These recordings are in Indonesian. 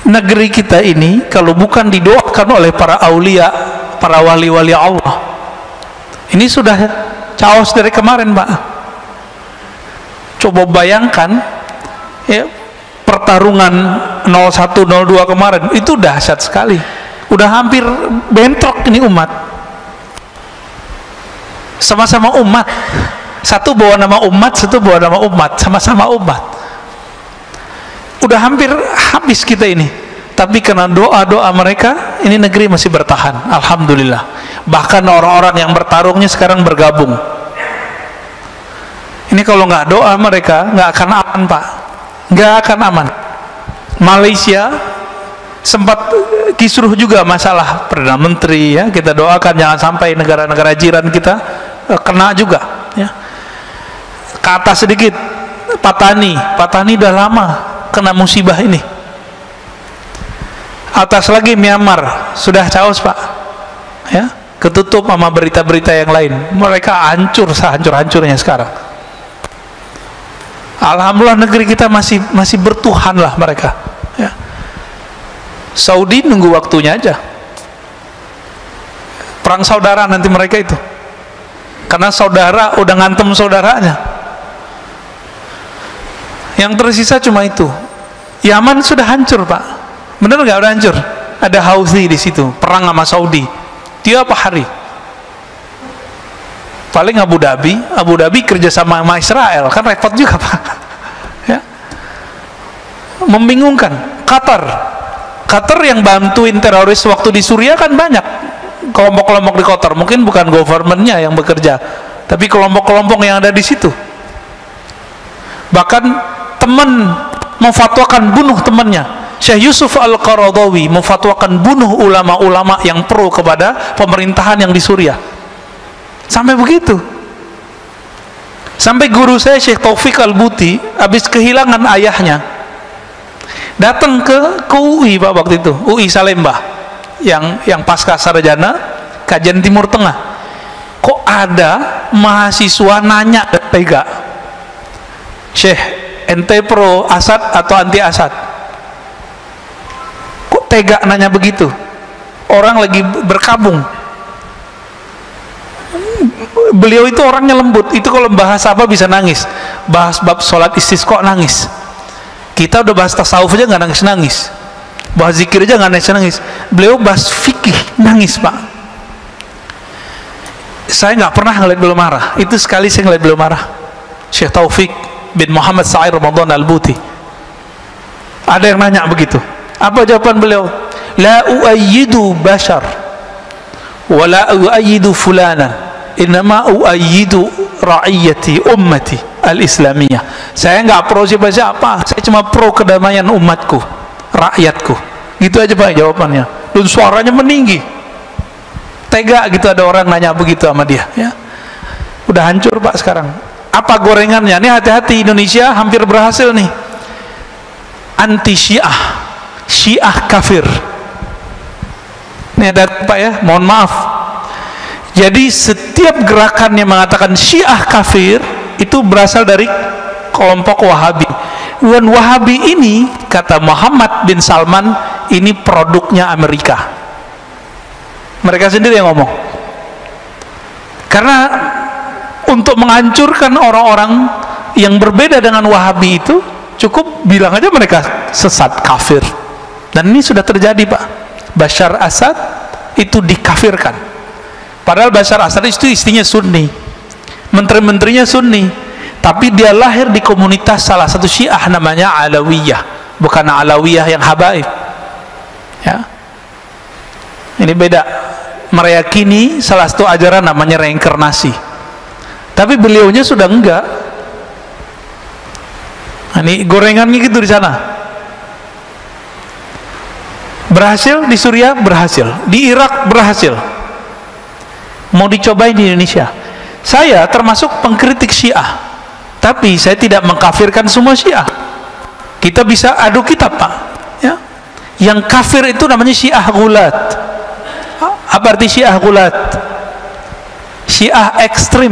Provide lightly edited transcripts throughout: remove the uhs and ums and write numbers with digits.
negeri kita ini kalau bukan didoakan oleh para aulia, para wali-wali Allah, ini sudah chaos dari kemarin, Pak. Coba bayangkan ya, pertarungan 0102 kemarin itu dahsyat sekali, udah hampir bentrok ini umat, sama-sama umat, satu bawa nama umat, satu bawa nama umat, sama-sama umat. Udah hampir habis kita ini, tapi karena doa-doa mereka ini negeri masih bertahan, alhamdulillah. Bahkan orang-orang yang bertarungnya sekarang bergabung. Ini kalau nggak doa mereka nggak akan aman, Pak, nggak akan aman. Malaysia sempat kisruh juga masalah Perdana Menteri, ya, kita doakan jangan sampai negara-negara jiran kita kena juga, ya. Ke atas sedikit, Patani udah lama kena musibah ini. Atas lagi Myanmar sudah chaos, Pak, ya, ketutup sama berita-berita yang lain. Mereka hancur sehancur-hancurnya sekarang. Alhamdulillah negeri kita masih bertuhan lah mereka, ya. Saudi nunggu waktunya aja, perang saudara nanti mereka itu, karena saudara udah ngantem saudaranya. Yang tersisa cuma itu. Yaman sudah hancur, Pak. Bener nggak udah hancur? Ada Houthi di situ, perang sama Saudi tiap hari. Paling Abu Dhabi kerja sama Israel, kan repot juga, Pak, ya. Membingungkan. Qatar yang bantuin teroris waktu di Suriah kan banyak kelompok-kelompok di Qatar, mungkin bukan governmentnya yang bekerja, tapi kelompok-kelompok yang ada di situ. Bahkan teman memfatwakan bunuh temannya. Syekh Yusuf Al-Qaradawi memfatwakan bunuh ulama-ulama yang pro kepada pemerintahan yang di Suriah. Sampai begitu. Sampai guru saya Syekh Taufik Al-Buti habis kehilangan ayahnya, datang ke UI, Pak, waktu itu UI Salemba yang pasca sarjana kajian Timur Tengah. Kok ada mahasiswa nanya ke Tega, Syekh, ente pro Asad atau anti Asad? Kok tega nanya begitu? Orang lagi berkabung. Beliau itu orangnya lembut, itu kalau bahas apa bisa nangis, bahas bab sholat istisqa nangis. Kita udah bahas tasawuf aja nggak nangis-nangis, bahas zikir aja nggak nangis-nangis. Beliau bahas fikih nangis, Pak. Saya nggak pernah ngeliat beliau marah. Itu sekali saya ngeliat beliau marah. Syekh Taufik bin Muhammad Sa'ir Ramadan Al-Buti. Ada yang nanya begitu. Apa jawaban beliau? La uayyidu bashar wa la uayyidu fulana, innama uayyidu ra'iyati ummati al-islamiyah. Saya nggak pro siapa-siapa, saya cuma pro kedamaian umatku, rakyatku. Gitu aja, Pak, jawabannya. Dan suaranya meninggi, tega gitu. Ada orang nanya begitu sama dia, ya. Udah hancur, Pak, sekarang. Apa gorengannya? Nih hati-hati, Indonesia hampir berhasil nih. Anti Syiah, Syiah kafir. Ini ada, Pak, ya, mohon maaf. Jadi setiap gerakan yang mengatakan Syiah kafir itu berasal dari kelompok Wahabi. Dan Wahabi ini, kata Muhammad bin Salman, ini produknya Amerika. Mereka sendiri yang ngomong. Karena untuk menghancurkan orang-orang yang berbeda dengan Wahabi itu, cukup bilang aja mereka sesat, kafir. Dan ini sudah terjadi, Pak. Bashar Assad itu dikafirkan. Padahal Bashar Assad itu istrinya Sunni, menteri-menterinya Sunni, tapi dia lahir di komunitas salah satu Syiah namanya Alawiyah, bukan Alawiyah yang habaib, ya. Ini beda. Meyakini salah satu ajaran namanya reinkarnasi, tapi beliaunya sudah enggak. Ini gorengannya gitu di sana. Berhasil di Suriah, berhasil di Irak, berhasil. Mau dicobain di Indonesia. Saya termasuk pengkritik Syiah, tapi saya tidak mengkafirkan semua Syiah. Kita bisa adu kitab, Pak, ya. Yang kafir itu namanya Syiah Ghulat. Apa arti Syiah Ghulat? Syiah ekstrim.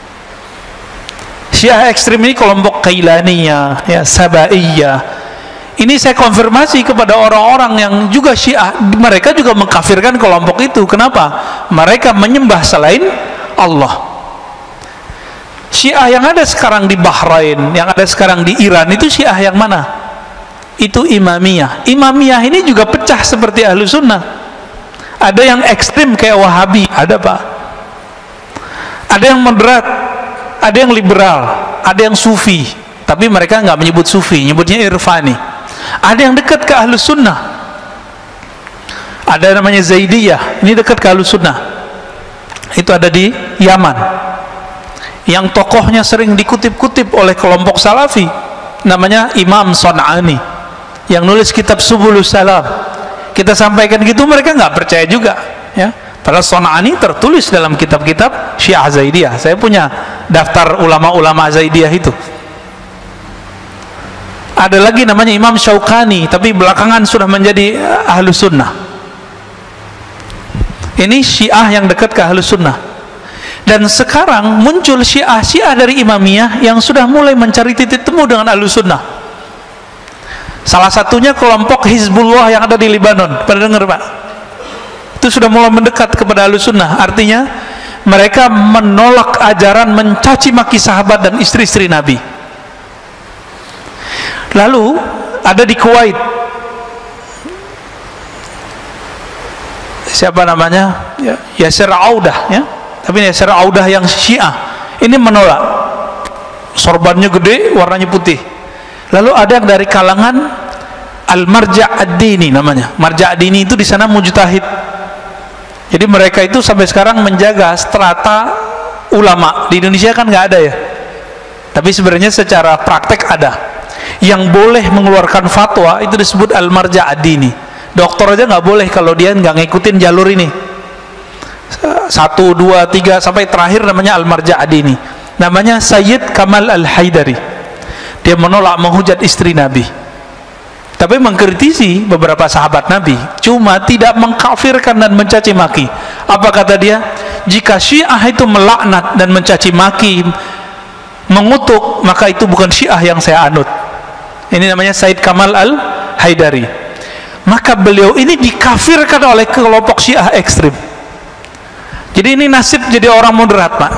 Syiah ekstrim ini kelompok Kailaniyah, ya, Sabaiyah, Ini saya konfirmasi kepada orang-orang yang juga Syiah, mereka juga mengkafirkan kelompok itu. Kenapa? Mereka menyembah selain Allah. Syiah yang ada sekarang di Bahrain, yang ada sekarang di Iran, itu Syiah yang mana? Itu Imamiyah. Imamiyah ini juga pecah seperti Ahlu Sunnah. Ada yang ekstrim kayak Wahabi, ada Pak. Ada yang moderat, ada yang liberal, ada yang Sufi. Tapi mereka nggak menyebut Sufi, nyebutnya Irfani. Ada yang dekat ke Ahlus Sunnah, ada namanya Zaidiyah, ini dekat ke Ahlus Sunnah. Itu ada di Yaman, yang tokohnya sering dikutip-kutip oleh kelompok Salafi, namanya Imam Son'ani, yang nulis kitab Subulus Salam. Kita sampaikan gitu, mereka nggak percaya juga, ya. Padahal Son'ani tertulis dalam kitab-kitab Syiah Zaidiyah. Saya punya daftar ulama-ulama Zaidiyah itu. Ada lagi namanya Imam Syaukani, tapi belakangan sudah menjadi Ahlus Sunnah. Ini Syiah yang dekat ke Ahlus Sunnah. Dan sekarang muncul Syiah dari Imamiyah yang sudah mulai mencari titik temu dengan Ahlus Sunnah. Salah satunya kelompok Hizbullah yang ada di Lebanon. Pernah dengar Pak? Itu sudah mulai mendekat kepada Ahlus Sunnah. Artinya mereka menolak ajaran mencaci maki sahabat dan istri-istri Nabi. Lalu ada di Kuwait, siapa namanya, Yasir Audah, ya. Tapi Yasir Audah yang Syiah ini menolak, sorbannya gede, warnanya putih. Lalu ada yang dari kalangan Al-Marja' Ad-Dini namanya. Marja' Ad-Dini itu di sana mujtahid. Jadi mereka itu sampai sekarang menjaga strata ulama. Di Indonesia kan nggak ada ya, tapi sebenarnya secara praktek ada. Yang boleh mengeluarkan fatwa itu disebut Al-Marja' Ad-Dini. Dokter aja nggak boleh kalau dia nggak ngikutin jalur ini. 1, 2, 3 sampai terakhir namanya Al-Marja' Ad-Dini. Namanya Sayyid Kamal Al-Haidari. Dia menolak menghujat istri Nabi, tapi mengkritisi beberapa sahabat Nabi, cuma tidak mengkafirkan dan mencaci maki. Apa kata dia? Jika Syiah itu melaknat dan mencaci maki, mengutuk, maka itu bukan Syiah yang saya anut. Ini namanya Said Kamal Al-Haidari. Maka beliau ini dikafirkan oleh kelompok Syiah ekstrim. Jadi ini nasib jadi orang moderat Pak.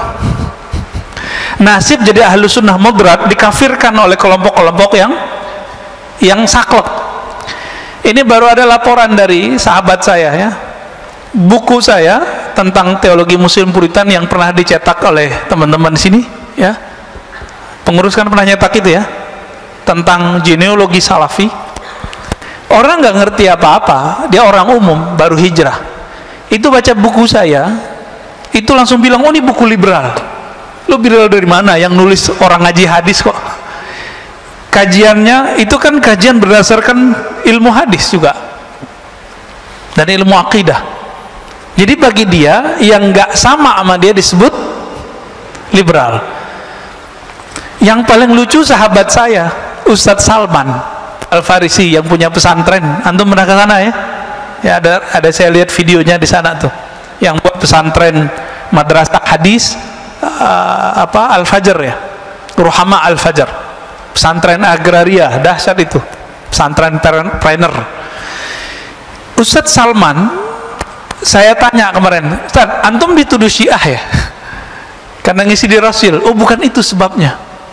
Nasib jadi Ahlus Sunnah moderat dikafirkan oleh kelompok-kelompok yang saklek. Ini baru ada laporan dari sahabat saya, ya. Buku saya tentang teologi Muslim Puritan yang pernah dicetak oleh teman-teman di sini, ya. Pengurus kan pernah nyetak itu ya, tentang genealogi Salafi. Orang nggak ngerti apa-apa, dia orang umum baru hijrah, itu baca buku saya, itu langsung bilang, oh ini buku liberal. Lo liberal dari mana? Yang nulis orang ngaji hadis kok. Kajiannya itu kan kajian berdasarkan ilmu hadis juga dan ilmu akidah. Jadi bagi dia yang nggak sama dia disebut liberal. Yang paling lucu sahabat saya Ustadz Salman Al-Farisi yang punya pesantren. Antum pernah ke sana ya? Ya ada saya lihat videonya di sana tuh. Yang buat pesantren madrasah hadis Al-Fajr ya, Ruhama Al-Fajr. Pesantren agraria, dahsyat itu. Pesantren trainer. Ustadz Salman, saya tanya kemarin, Ustadz, antum dituduh Syiah ya? Karena ngisi di Rasul. Oh bukan itu sebabnya.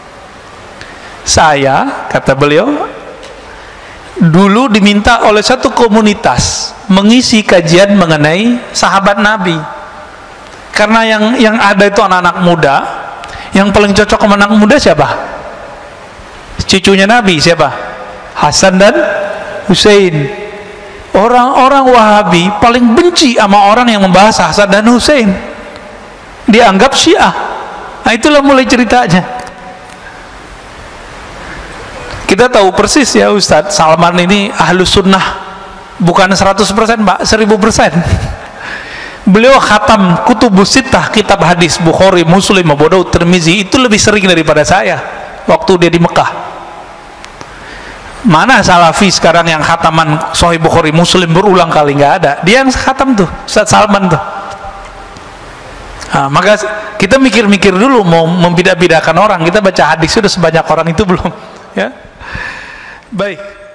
Saya, kata beliau, dulu diminta oleh satu komunitas mengisi kajian mengenai sahabat Nabi. Karena yang ada itu anak-anak muda, yang paling cocok sama anak muda siapa? Cucunya Nabi siapa? Hasan dan Husain. Orang-orang Wahabi paling benci sama orang yang membahas Hasan dan Husain. Dianggap Syiah. Nah itulah mulai ceritanya. Kita tahu persis ya Ustadz Salman ini Ahlus Sunnah bukan 100% Pak, 1000%. Beliau khatam Kutubus Sittah, kitab hadis Bukhari, Muslim, Abu Daud, Tirmizi itu lebih sering daripada saya waktu dia di Mekah. Mana Salafi sekarang yang khataman Sahih Bukhari Muslim berulang kali? Nggak ada. Dia yang khatam tuh Ustadz Salman tuh. Nah, maka kita mikir-mikir dulu mau membidak-bidakan orang. Kita baca hadis sudah sebanyak orang itu belum, ya. Baik.